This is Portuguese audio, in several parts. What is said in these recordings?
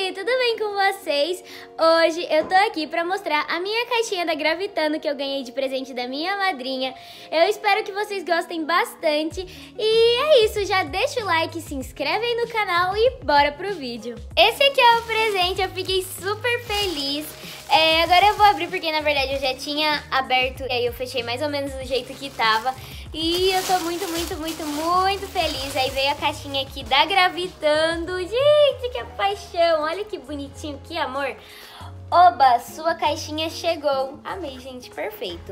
Oi, tudo bem com vocês? Hoje eu tô aqui pra mostrar a minha caixinha da Gravitando que eu ganhei de presente da minha madrinha. Eu espero que vocês gostem bastante e é isso, já deixa o like, se inscreve aí no canal e bora pro vídeo. Esse aqui é o presente, eu fiquei super feliz. Agora eu vou abrir porque na verdade eu já tinha aberto e aí eu fechei mais ou menos do jeito que tava. E eu tô muito feliz. Aí veio a caixinha aqui da Gravitando. Gente, que paixão. Olha que bonitinho, que amor. Oba, sua caixinha chegou. Amei, gente, perfeito.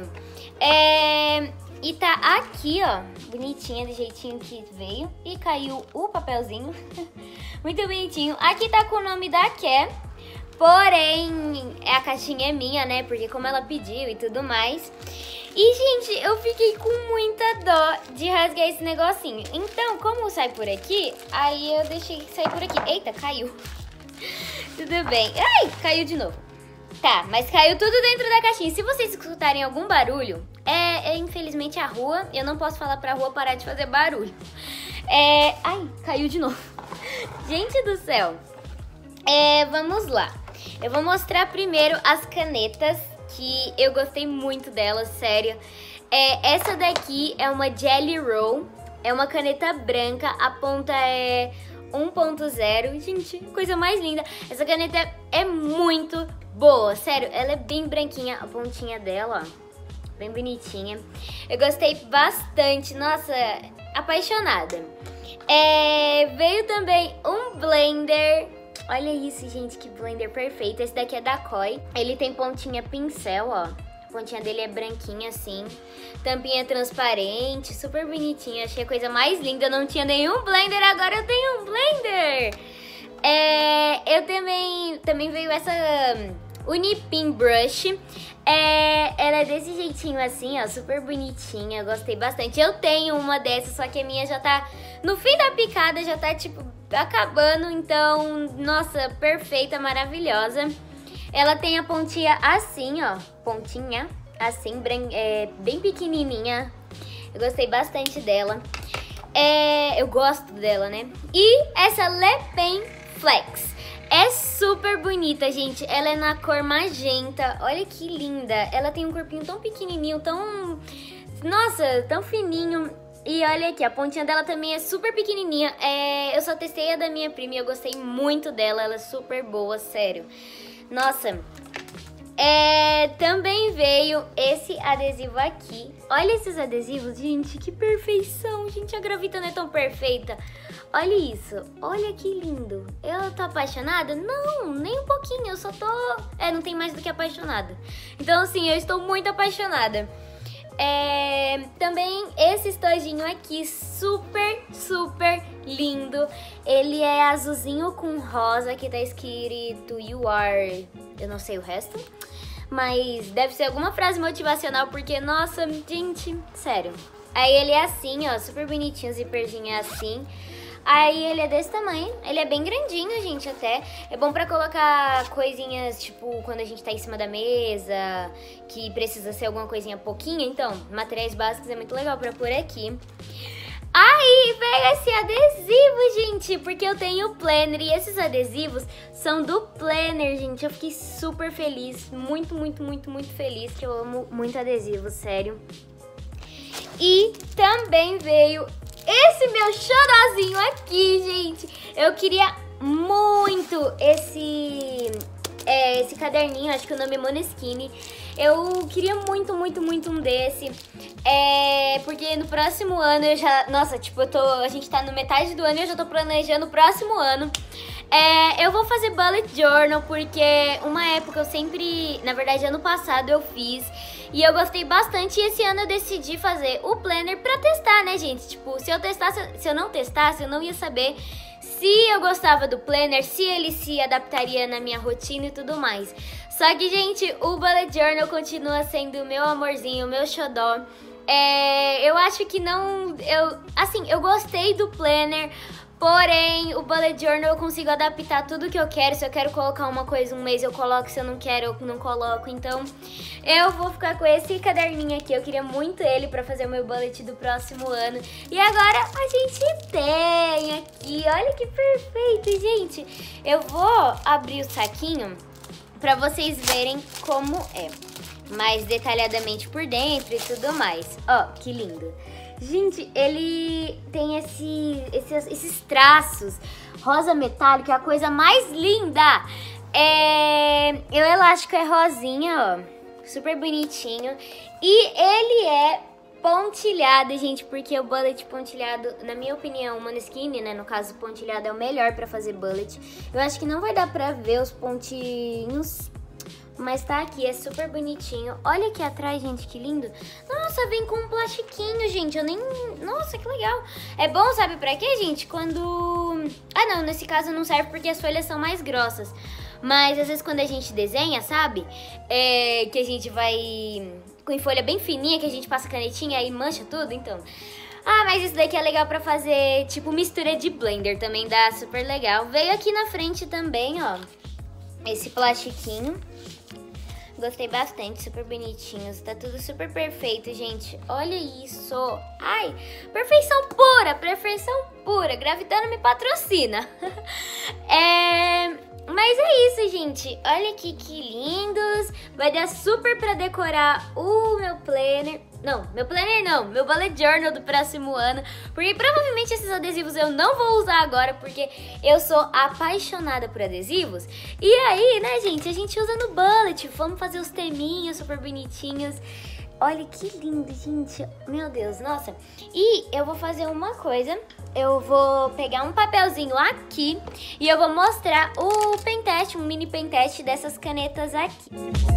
E tá aqui, ó, bonitinha do jeitinho que veio. E caiu o papelzinho. Muito bonitinho. Aqui tá com o nome da Ké. Porém, a caixinha é minha, né? Porque como ela pediu e tudo mais. E, gente, eu fiquei com muita dó de rasgar esse negocinho. Então, como sai por aqui, aí eu deixei sair por aqui. Eita, caiu. Tudo bem. Ai, caiu de novo. Tá, mas caiu tudo dentro da caixinha. Se vocês escutarem algum barulho, infelizmente a rua. Eu não posso falar pra rua parar de fazer barulho. Ai, caiu de novo. Gente do céu. Vamos lá. Eu vou mostrar primeiro as canetas, que eu gostei muito delas, sério. Essa daqui é uma Jelly Roll, é uma caneta branca, a ponta é 1.0. Gente, coisa mais linda. Essa caneta é muito boa, sério, ela é bem branquinha, a pontinha dela, ó, bem bonitinha. Eu gostei bastante, nossa, apaixonada. Veio também um blender. Olha isso, gente, que blender perfeito. Esse daqui é da Koi. Ele tem pontinha pincel, ó. A pontinha dele é branquinha assim. Tampinha transparente, super bonitinha. Achei a coisa mais linda. Eu não tinha nenhum blender, agora eu tenho um blender. Eu também veio essa Unipin Brush. Ela é desse jeitinho assim, ó, super bonitinha. Eu gostei bastante. Eu tenho uma dessas, só que a minha já tá no fim da picada, já tá tipo acabando, então, nossa, perfeita, maravilhosa. Ela tem a pontinha assim, ó, pontinha assim, bem pequenininha. Eu gostei bastante dela. Eu gosto dela, né? E essa Le Pen Flex é super bonita, gente. Ela é na cor magenta. Olha que linda. Ela tem um corpinho tão pequenininho, tão... Nossa, tão fininho. E olha aqui, a pontinha dela também é super pequenininha. Eu só testei a da minha prima e eu gostei muito dela. Ela é super boa, sério. Nossa. Também veio esse adesivo aqui. Olha esses adesivos, gente. Que perfeição, gente. A Gravitando é tão perfeita. Olha isso. Olha que lindo. Eu tô apaixonada? Não, nem um pouquinho. Eu só tô... não tem mais do que apaixonada. Então, assim, eu estou muito apaixonada. Também esse estojinho aqui, super lindo. Ele é azulzinho com rosa, que tá escrito You Are... Eu não sei o resto, mas deve ser alguma frase motivacional, porque, nossa, gente, sério. Aí ele é assim, ó, super bonitinho, zíperzinho assim. Aí ele é desse tamanho, ele é bem grandinho, gente, até. É bom pra colocar coisinhas, tipo, quando a gente tá em cima da mesa, que precisa ser alguma coisinha pouquinha. Então, materiais básicos é muito legal pra pôr aqui. Aí veio esse adesivo, gente, porque eu tenho planner e esses adesivos são do planner, gente. Eu fiquei super feliz, muito feliz, que eu amo muito adesivo, sério. E também veio esse meu xodózinho aqui, gente. Eu queria muito esse caderninho, acho que o nome é Måneskin. Eu queria muito um desse. Porque no próximo ano eu já... Nossa, tipo, a gente tá no metade do ano e eu já tô planejando o próximo ano. Eu vou fazer bullet journal porque uma época eu sempre... Na verdade, ano passado eu fiz e eu gostei bastante. E esse ano eu decidi fazer o planner pra testar, né, gente? Tipo, se eu não testasse, eu não ia saber se eu gostava do planner, se ele se adaptaria na minha rotina e tudo mais. Só que, gente, o bullet journal continua sendo o meu amorzinho, o meu xodó. Eu acho que não... Assim, eu gostei do planner, Porém, o bullet journal eu consigo adaptar tudo que eu quero. Se eu quero colocar uma coisa um mês, eu coloco. Se eu não quero, eu não coloco. Então, eu vou ficar com esse caderninho aqui. Eu queria muito ele pra fazer o meu bullet do próximo ano. E agora a gente tem aqui. Olha que perfeito, gente. Eu vou abrir o saquinho pra vocês verem como é. Mais detalhadamente por dentro e tudo mais. Ó, que lindo. Gente, ele tem esses traços rosa metálico, é a coisa mais linda. O elástico é rosinha, ó, super bonitinho. E ele é pontilhado, gente, porque o bullet pontilhado, na minha opinião, o Måneskin, né, no caso, o pontilhado é o melhor pra fazer bullet. Eu acho que não vai dar pra ver os pontinhos, mas tá aqui, é super bonitinho. Olha aqui atrás, gente, que lindo. Nossa, vem com um plastiquinho, gente. Eu nem... Nossa, que legal. É bom, sabe pra quê, gente? Quando... Ah, não, nesse caso não serve porque as folhas são mais grossas. Mas, às vezes, quando a gente desenha, sabe? Que a gente vai... com folha bem fininha, que a gente passa canetinha e mancha tudo, então... Ah, mas isso daqui é legal pra fazer, tipo, mistura de blender. Também dá super legal. Veio aqui na frente também, ó, esse plastiquinho. Gostei bastante, super bonitinhos, tá tudo super perfeito, gente. Olha isso. Ai, perfeição pura. Gravitano me patrocina. Mas é isso, gente. Olha aqui que lindos. Vai dar super pra decorar o meu planner. Não, meu bullet journal do próximo ano. Porque provavelmente esses adesivos eu não vou usar agora, porque eu sou apaixonada por adesivos. E aí, né, gente, a gente usa no bullet. Vamos fazer os teminhos super bonitinhos. Olha que lindo, gente. Meu Deus, nossa. E eu vou fazer uma coisa. Eu vou pegar um papelzinho aqui e eu vou mostrar o pen teste, um mini pen teste dessas canetas aqui.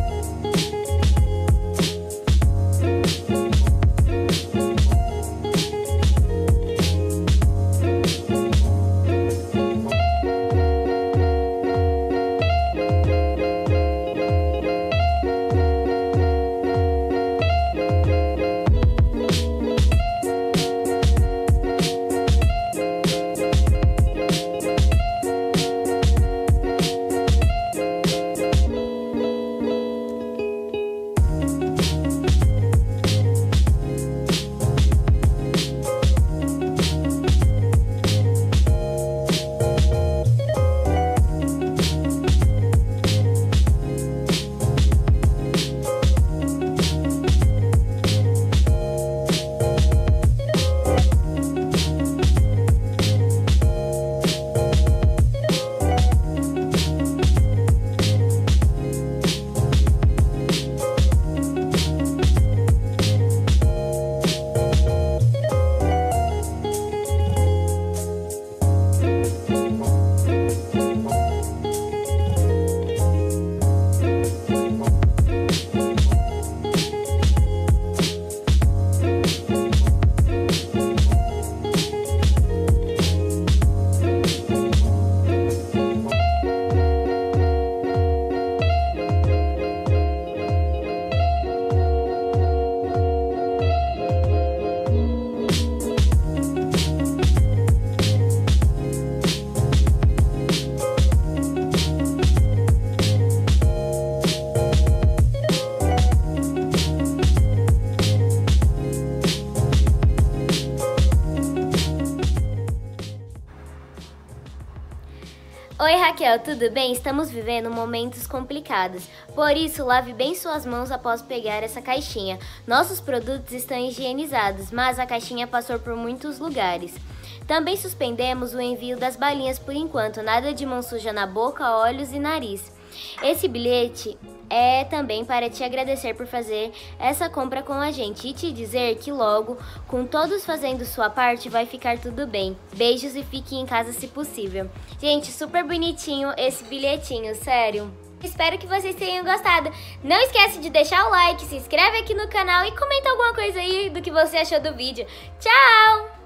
Oi Raquel, tudo bem? Estamos vivendo momentos complicados, por isso lave bem suas mãos após pegar essa caixinha. Nossos produtos estão higienizados, mas a caixinha passou por muitos lugares. Também suspendemos o envio das balinhas por enquanto, nada de mão suja na boca, olhos e nariz. Esse bilhete é também para te agradecer por fazer essa compra com a gente e te dizer que logo, com todos fazendo sua parte, vai ficar tudo bem. Beijos e fique em casa se possível. Gente, super bonitinho esse bilhetinho, sério. Espero que vocês tenham gostado. Não esquece de deixar o like, se inscreve aqui no canal e comenta alguma coisa aí do que você achou do vídeo. Tchau!